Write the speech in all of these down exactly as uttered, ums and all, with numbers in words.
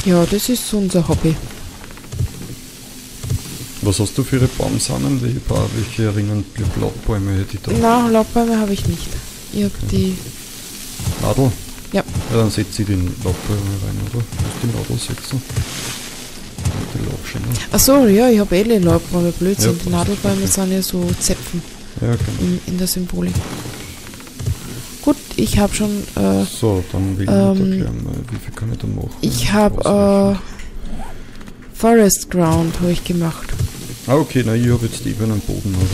Ja, das ist so unser Hobby. Was hast du für ihre Baumsamen? Welche, welche Ringen Blattbäume hätte ich da? Nein, Laubbäume habe ich nicht. Ich habe Okay. die... Nadel? Ja. Ja, dann setze ich den Laubbäume rein, oder? Musst die Nadel setzen? Und die Laubschänger. Achso, ja, ich habe eh die Laubbäume, Blödsinn. Ja, die Nadelbäume okay. sind ja so Zäpfen Ja, genau. in, in der Symbolik. Gut, ich habe schon... Äh, So, dann will ich ähm, nicht erklären, äh, wie viel kann ich da machen? ich habe äh, Forest Ground habe ich gemacht. Ah, okay, na, ich habe jetzt eben einen Boden. Also.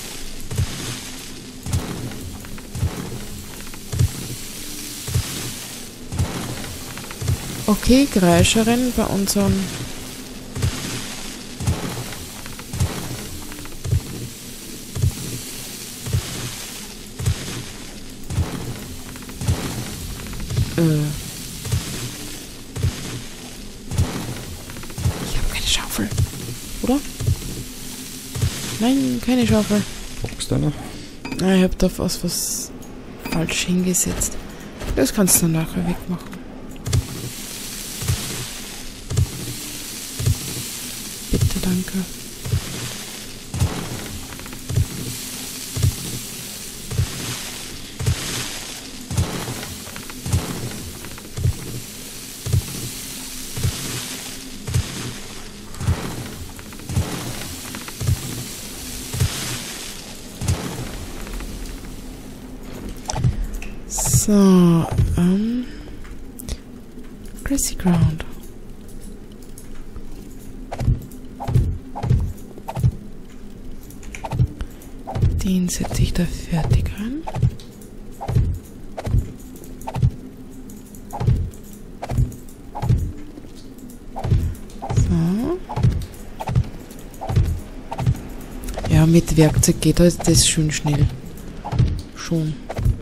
Okay, Kreischerin bei unserem... Äh... Ich habe keine Schaufel. Oder? Nein, keine Schaufel. Boxt einer? Ah, ich habe da was, was falsch hingesetzt. Das kannst du nachher wegmachen. Bitte, danke. So, ähm... Grassy Ground. Den setze ich da fertig an. So. Ja, mit Werkzeug geht halt das schön schnell. Schon.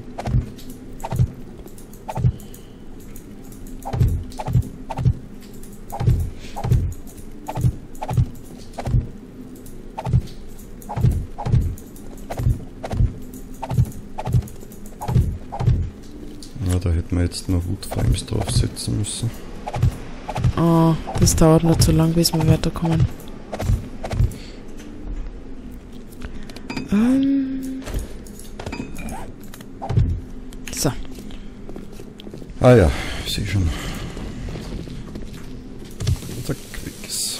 Ja, da hätten wir jetzt noch Woodframes draufsetzen müssen. Oh, das dauert noch zu lang, bis wir weiterkommen. Ähm. So. Ah ja, ich sehe schon. Zack, weg ist.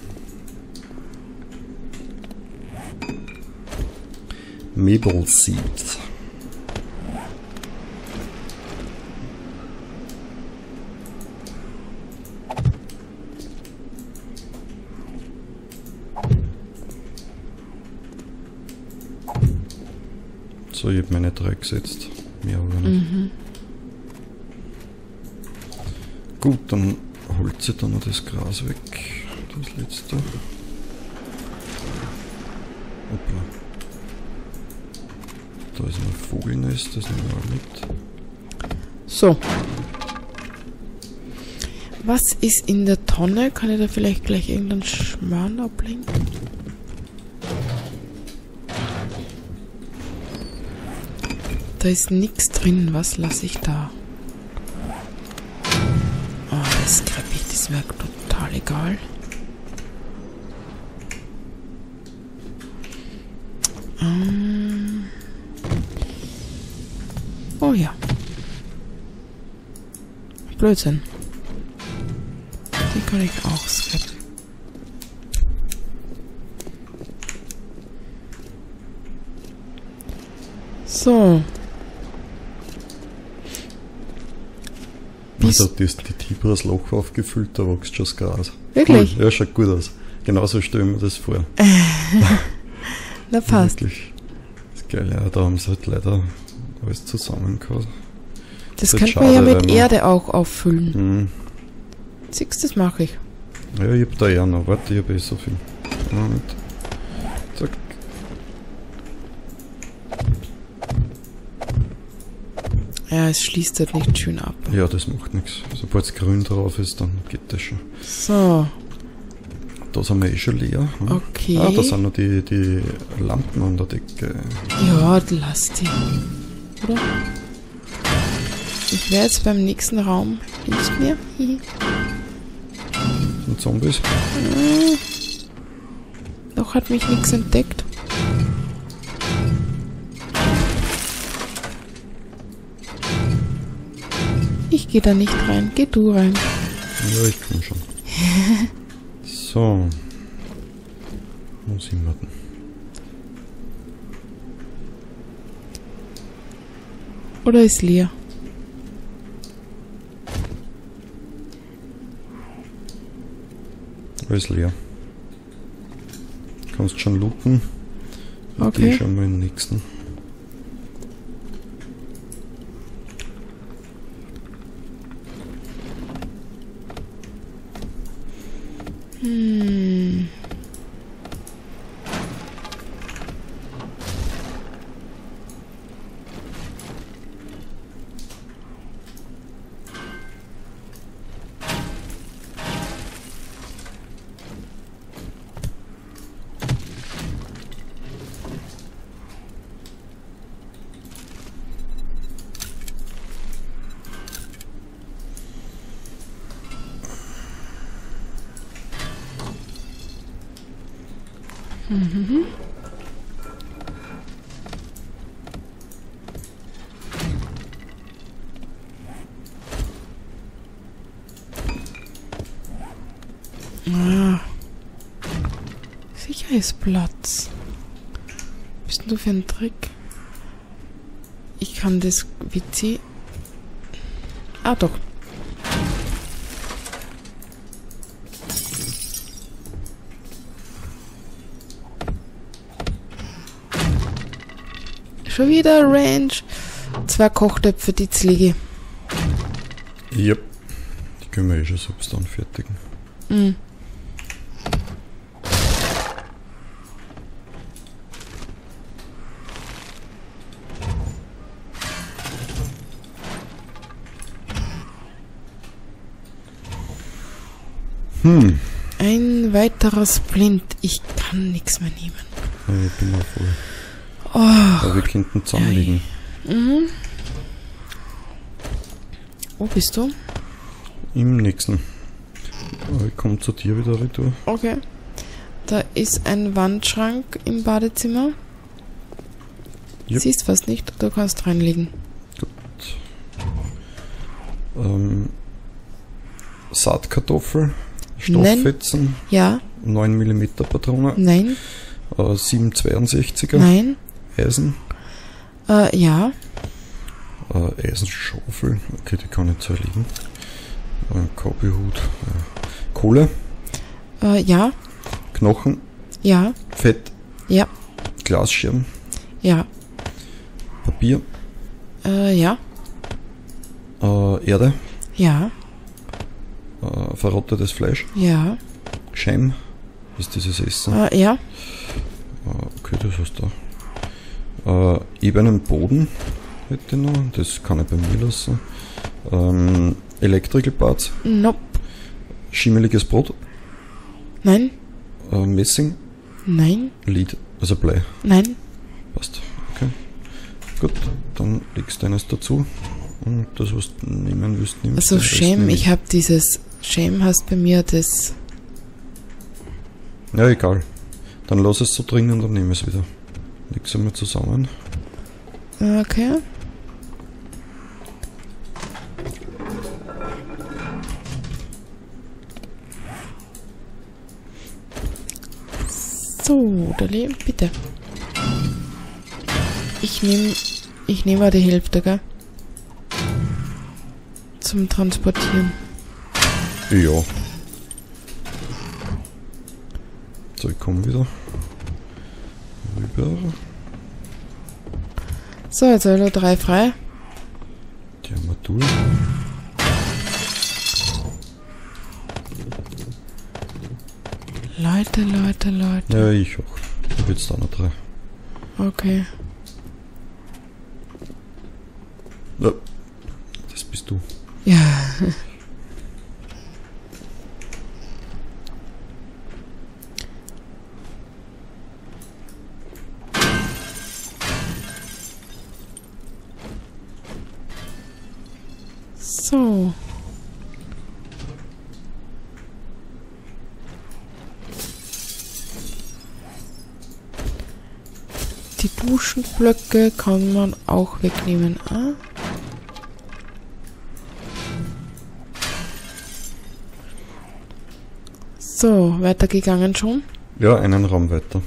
Maple Seed. So, ich habe meine drei gesetzt. Mehr aber nicht. Mhm. Gut, dann holt sie dann noch das Gras weg. Das letzte. Hoppla. Da ist ein Vogelnest, das nehmen wir auch mit. So. Was ist in der Tonne? Kann ich da vielleicht gleich irgendeinen Schmarrn ablegen? Da ist nichts drin. Was lasse ich da? Oh, das Kreppich, das wäre total egal. Ähm. Oh ja. Blödsinn. Die kann ich auch scrappen. So. Bis hat das die Tibras Loch aufgefüllt, da wächst schon das Gras. Wirklich? Cool. Ja, schaut gut aus. Genauso stellen wir das vor. Na passt. Wirklich. Das ist geil, ja, da haben sie halt leider alles zusammengehauen. Das ist könnte man ja schade, mit weil man- Erde auch auffüllen. Mhm. Siehst du, das mache ich. Ja, ich hab da ja noch. Warte, ich hab eh so viel. Moment. Zack. Ja, es schließt halt nicht schön ab. Ja, das macht nichts. Sobald es grün drauf ist, dann geht das schon. So, Da sind wir eh schon leer. Hm? okay. Ah, da sind noch die, die Lampen an der Decke. Ja, lass die. Oder? Ich wäre jetzt beim nächsten Raum. Hilfst mir? Hihi. den Zombies. Hm. Noch hat mich nichts entdeckt. Ich gehe da nicht rein. Geh du rein. Ja, ich komm schon. So. Wo sind wir denn? Oder ist leer? Alles leer. Kannst schon looten. Okay. Die schauen wir im nächsten. Hm. Mhm. Ah. Sicher ist Platz. Was bist denn du für ein Trick? Ich kann das Witzi. Ah, doch. Schon wieder Range. Zwei Kochtöpfe, die jetzt liege. Ja. Die können wir eh schon selbst anfertigen. Mhm. Hm. Ein weiterer Splint. Ich kann nichts mehr nehmen. Ja, ich bin mal voll. Oh. Aber wir könnten zusammenliegen. Mhm. Wo bist du? Im nächsten. Aber ich komme zu dir wieder retour. Okay. Da ist ein Wandschrank im Badezimmer. Yep. Siehst fast nicht, du kannst reinlegen. Gut. Ähm, Saatkartoffel, Stofffetzen, Ja, neun Millimeter Patrone, nein, äh, sieben zweiundsechziger, nein, Eisen, äh, ja, äh, Eisenschaufel, okay, die kann ich zerlegen, äh, Cowboyhut, äh, Kohle, äh, ja, Knochen, ja, Fett, ja, Glasscherben, ja, Papier, äh, ja, äh, Erde, ja, äh, verrottetes Fleisch, ja, Scheim, ist dieses Essen. äh, ja, Äh, okay, das heißt da. Äh, ebenen Boden hätte ich noch, das kann ich bei mir lassen. Ähm, Electrical Parts, nope, schimmeliges Brot, nein, äh, Messing, nein, Lead, also Blei. nein, Passt. Okay. Gut, dann legst du eines dazu. Und das, was du nehmen willst, nimmst also du. Das Shame, nehme ich habe dieses, Shame hast bei mir das, Ja, egal. Dann lass es so drin und dann nehme ich es wieder. Leg's einmal zusammen. okay, so, Dali, bitte. Ich nehme, ich nehme die Hälfte, gell? Zum Transportieren. Ja. So, ich komme wieder. Rüber. So, jetzt habe ich noch drei frei. Die haben wir durch. Leute, Leute, Leute. Ja, ich auch. Ich habe jetzt auch noch drei. Okay. Ja, das bist du. Ja. So. die Duschenblöcke kann man auch wegnehmen. Ah. So, weitergegangen schon. Ja, einen Raum weiter.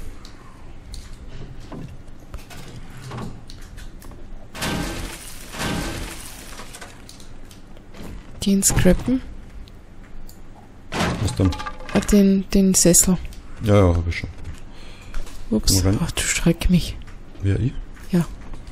Den scrappen. Was denn? Ah, den, den Sessel. Ja, ja, habe ich schon. Ups, Moment. ach, du schreck mich. Wer, ich? Ja.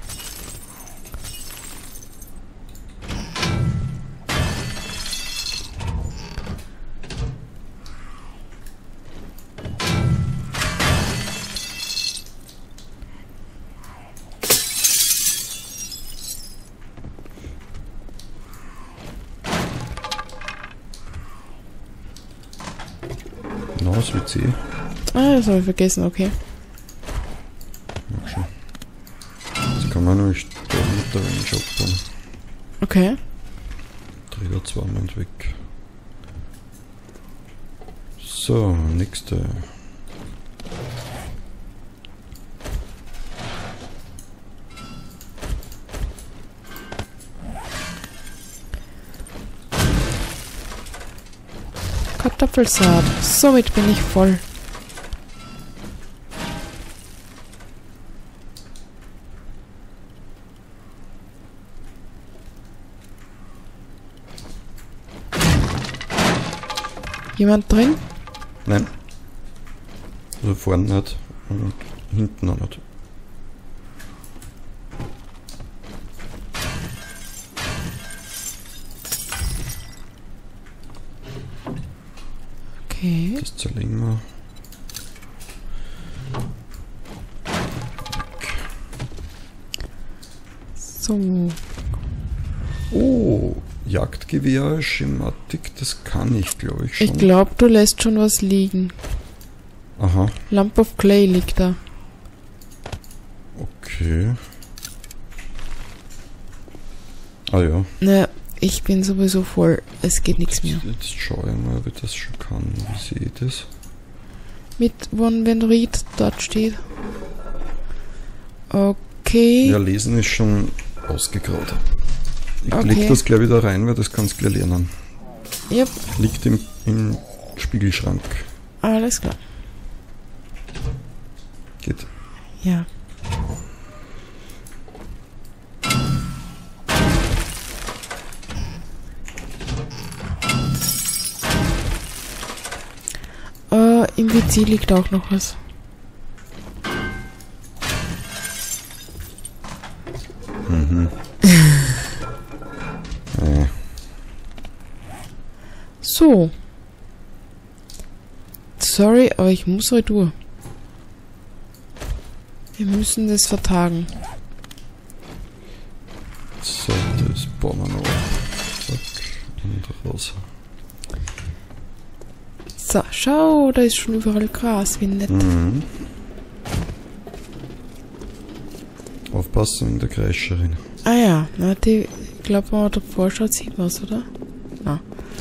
Na, das W C. Ah, das habe ich vergessen, okay. Okay. Jetzt kann man nämlich da mit der Range abbauen. Okay. Dreht er zweimal und weg. So, nächste. Kartoffelsaat. Somit bin ich voll. Jemand drin? Nein. Also vorne nicht und hinten auch nicht. Okay. Das zerlegen wir. So. Oh, Jagdgewehr, Schematik, das kann ich, glaube ich, schon. Ich glaube, du lässt schon was liegen. Aha, Lump of Clay liegt da. okay. Ah ja. Na, ich bin sowieso voll. Es geht nichts mehr. Jetzt, jetzt schaue ich mal, ob ich das schon kann. Wie sehe ich das? Mit wann wenn Read dort steht. Okay. Ja, lesen ist schon ausgegraut. Ich Okay. leg das gleich wieder rein, weil das kannst du gleich lernen. Yep. Liegt im, im Spiegelschrank. Alles klar. Geht. Ja. Äh, im W C liegt auch noch was. Mhm. äh, So. Sorry, aber ich muss retour. Wir müssen das vertagen. so, das bauen wir noch ab. Zack, und raus. So, schau, da ist schon überall Gras, wie nett. Mhm. Aufpassen in der Kreischerin. Ah ja, na, die, ich glaube, wenn man da vorschaut, sieht man es, oder? Na.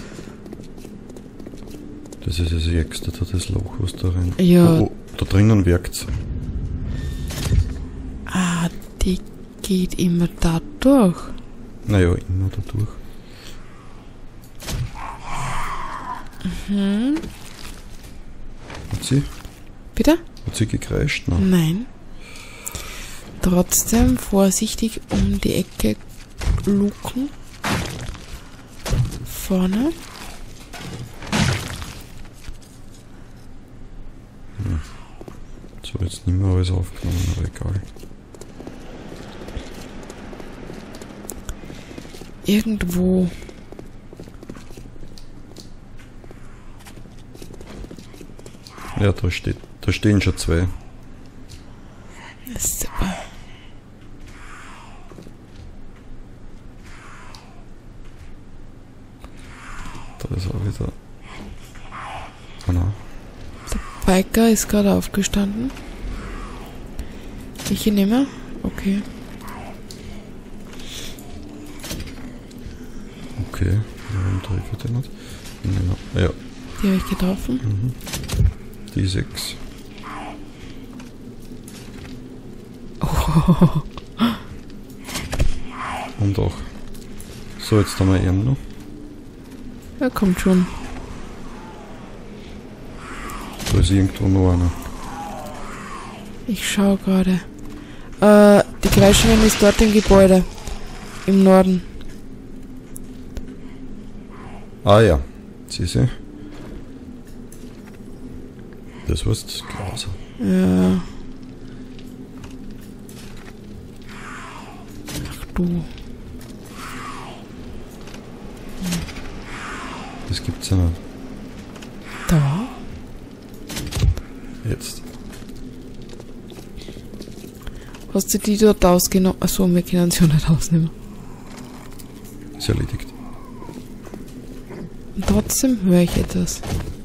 Das ist das Ärgste, da das Loch, was da rein. Ja. Oh, oh, da drinnen wirkt's. Ah, die geht immer da durch. Naja, immer da durch. Mhm. Hat sie? Bitte? Hat sie gekreischt? Nein. Nein. Trotzdem vorsichtig um die Ecke luken. Vorne. So, jetzt nicht mehr alles aufgenommen, aber egal. Irgendwo. Ja, da steht, da stehen schon zwei. Das ist super. Da ist auch wieder. Ah, nein. Biker ist gerade aufgestanden. Ich nehme. Okay. Okay, warum treffe ich den nicht? Ja, ja. Die habe ich getroffen. Mhm. Die sechs. Und auch. So, jetzt haben wir ihn noch. Er kommt schon. Da ist irgendwo noch einer. Ich schau gerade. Äh, die Kreischerin ist dort im Gebäude. Im Norden. Ah ja, sieh sie. Das war's, das Glas. Ja. Ach du. Das gibt's ja nicht. Da? Jetzt. Hast du die dort ausgenommen? Achso, wir können sie ja nicht ausnehmen. Ist erledigt. Und trotzdem höre ich etwas.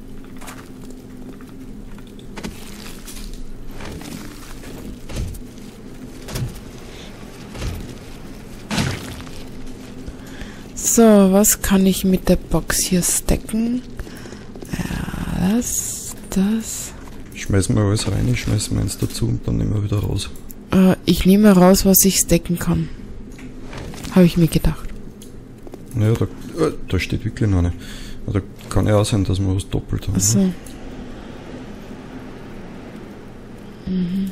So, was kann ich mit der Box hier stacken? Ja, das, das. Schmeißen wir alles rein, ich schmeiß meins dazu und dann nehmen wir wieder raus. Äh, ich nehme raus, was ich stacken kann. Habe ich mir gedacht. Naja, da, äh, da steht wirklich noch eine. Da kann ja auch sein, dass wir was doppelt haben. Achso. Ne? Mhm.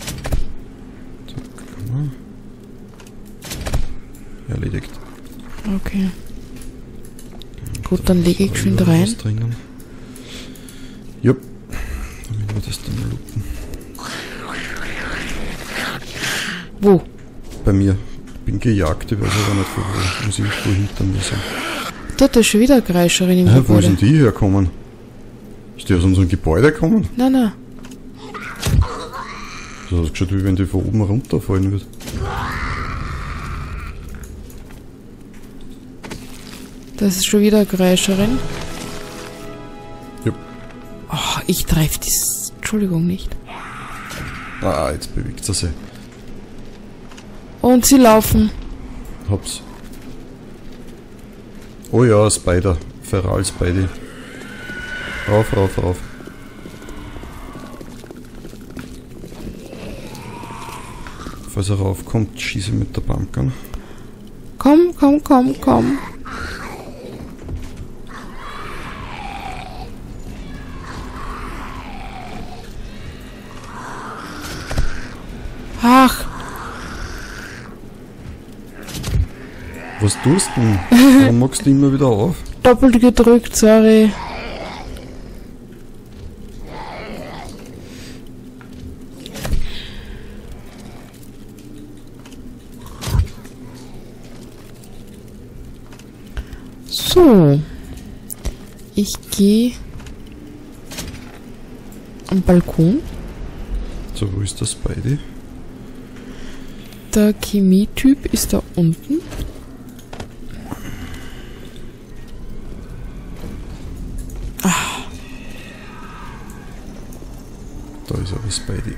So, erledigt. Okay. Gut, dann lege ich schön rein. Ja, damit wir das dann looten. Wo? Bei mir. Bin gejagt, ich weiß aber nicht von wo. Muss irgendwo hinter mir sein. Dort ist schon wieder eine Kreischerin im Ah, wo Gebäude. sind die hergekommen? Ist die aus unserem Gebäude gekommen? Nein, nein. So hat es geschaut, wie wenn die von oben runterfallen wird. Das ist schon wieder eine Kreischerin. Ja. Oh, ich treffe das. Entschuldigung, nicht. Ah, jetzt bewegt sie sich. Und sie laufen. Hab's. Oh ja, Spider. Feral Spidey. Rauf, rauf, rauf. Falls er raufkommt, schieße mit der Pumpgun. Komm, komm, komm, komm. Ach, Was tust du denn? Warum machst du immer wieder auf? doppelt gedrückt, sorry. So. Ich gehe am Balkon. So, wo ist der Spidey? Der Chemietyp ist da unten. Da ist aber Spidey.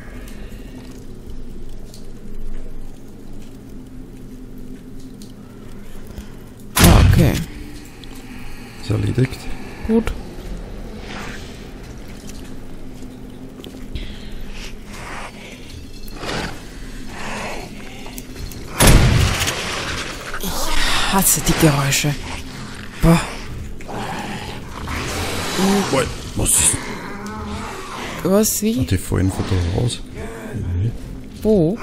Ah, okay. Ist erledigt. Gut. Ich hasse die Geräusche. Boah. Oh, was ist Was, wie? Die fallen von da raus. Mhm. Wo?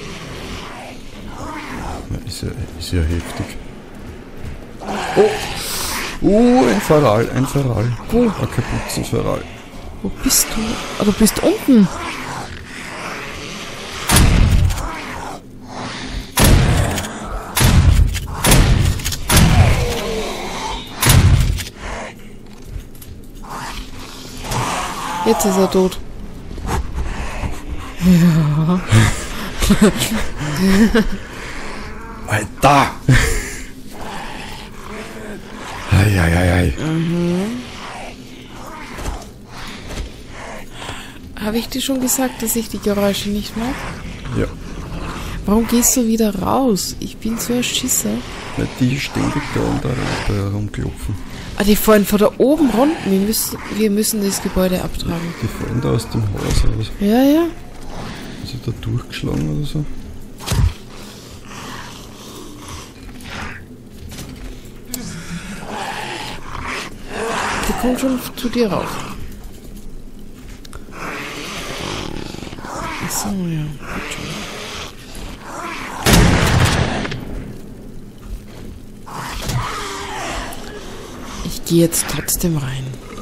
Na, ist ja, ist ja heftig. Oh! Oh, ein Feral, ein Feral. Wo? Ein Kapuzenferal. Wo bist du? Ah, du bist unten. Jetzt ist er tot. Ja. Alter! Eieiei. Mhm. Habe ich dir schon gesagt, dass ich die Geräusche nicht mag? Ja. Warum gehst du wieder raus? Ich bin so ein Schisser. Na, die ständig da und da da herumklopfen. Ah, die fallen von da oben runter. Wir müssen, wir müssen das Gebäude abtragen. Die fallen da aus dem Haus raus. Ja, ja. Ist er da durchgeschlagen oder so? ich komme schon zu dir rauf. Achso, ja. Gut schon. Ich gehe jetzt trotzdem rein.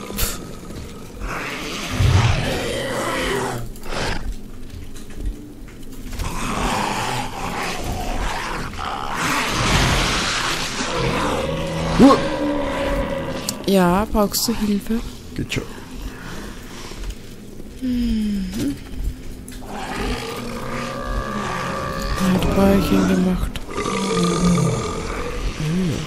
Uh. Ja, brauchst du Hilfe? Geht schon. Mhm. Hat Bäuerchen gemacht. Mhm.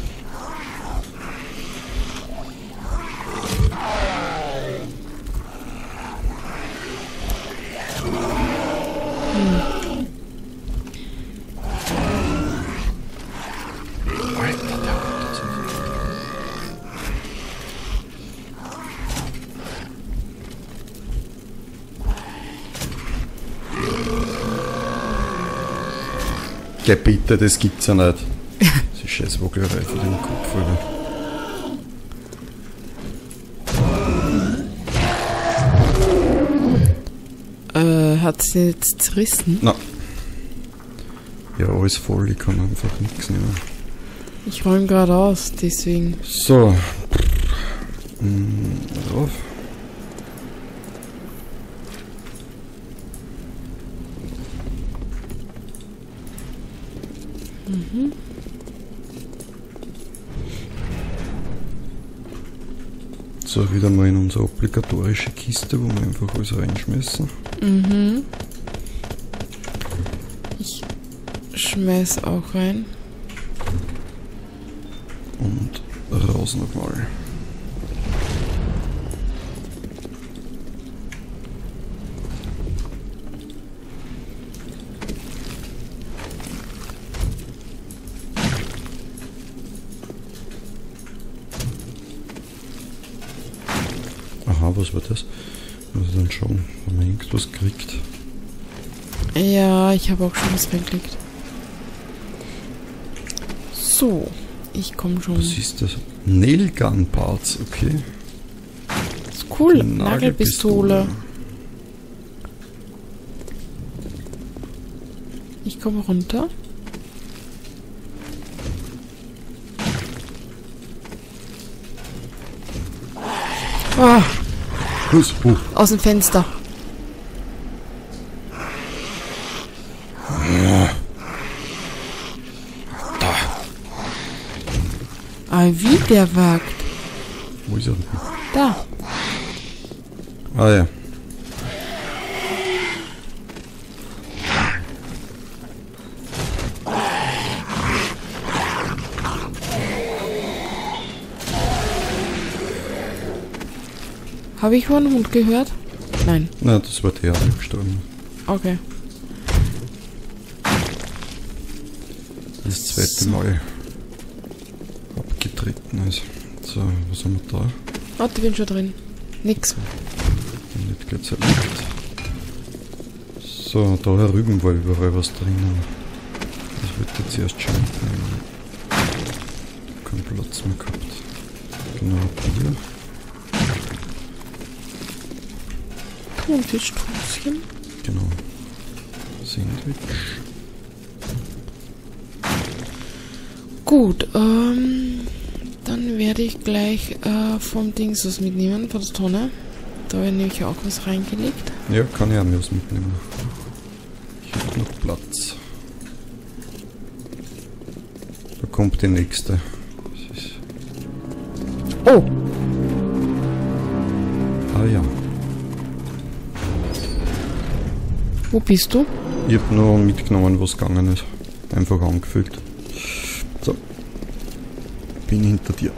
Geh bitte, das gibt's ja nicht. Das ist Scheißwogelerei von dem Kopf, Alter. Äh, hat sie jetzt zerrissen? Na. Ja, alles voll, ich kann einfach nichts nehmen. Ich räume gerade aus, deswegen. So. Hm, drauf. Mhm. So, wieder mal in unsere obligatorische Kiste, wo wir einfach alles reinschmeißen. Mhm. Ich schmeiß auch rein. Und raus nochmal. Aha, was war das? Muss ich dann schauen, wenn man irgendwas kriegt. Ja, ich habe auch schon was reingelegt. So, ich komme schon. Was ist das? Nailgun Parts, okay. Das ist cool, Nagelpistole. Ich komme runter. Oh, Was? Oh. aus dem Fenster. Ja. Da. Ah, wie der wagt. Wo ist er denn? Da. Ah ja. Habe ich vorhin einen Hund gehört? Nein. Na, das war der, der gestorben. Okay. Das zweite So. Mal abgetreten ist. So, was haben wir da? Warte, ich bin schon drin. Nix. Nicht gleich zerlegt. So, da herüben war überall was drinnen. Das wird jetzt erst schon mitnehmen. Keinen Platz mehr gehabt. Genau, Bier. Thunfischtoßchen. Genau. Sandwich. Gut, ähm, dann werde ich gleich äh, vom Dings was mitnehmen, von der Tonne. Da habe ich nämlich auch was reingelegt. Ja, kann ich auch mir was mitnehmen. Ich habe noch Platz. Da kommt die nächste. Das ist Oh! ah ja. Wo bist du? Ich habe nur mitgenommen, was gegangen ist. Einfach angefüllt. So. Bin hinter dir.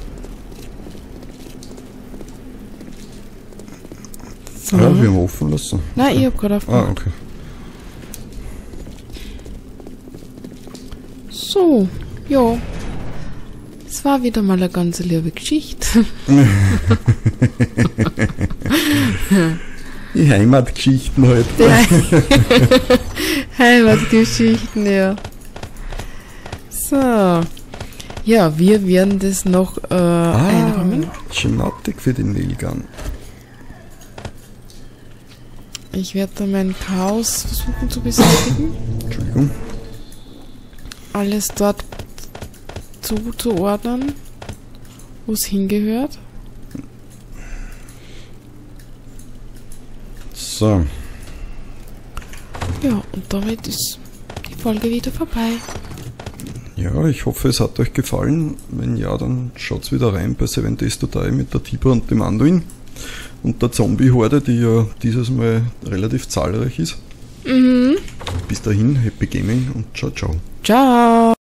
So. Ja, wir haben offen lassen. Nein, ich habe gerade Ah, aufgemacht. okay. So, ja. Es war wieder mal eine ganz liebe Geschichte. Die Heimatgeschichten halt. Heimatgeschichten, ja. So. Ja, wir werden das noch äh, Ah, einräumen. Schematik für den Nailgun. Ich werde da mein Chaos versuchen zu beseitigen. Entschuldigung. Alles dort zuzuordnen, wo es hingehört. So. Ja, und damit ist die Folge wieder vorbei. Ja, ich hoffe, es hat euch gefallen. Wenn ja, dann schaut's wieder rein bei Seven Days to Die mit der Tiber und dem Anduin. Und der Zombie-Horde, die ja dieses Mal relativ zahlreich ist. Mhm. Bis dahin, Happy Gaming und ciao, ciao. Ciao.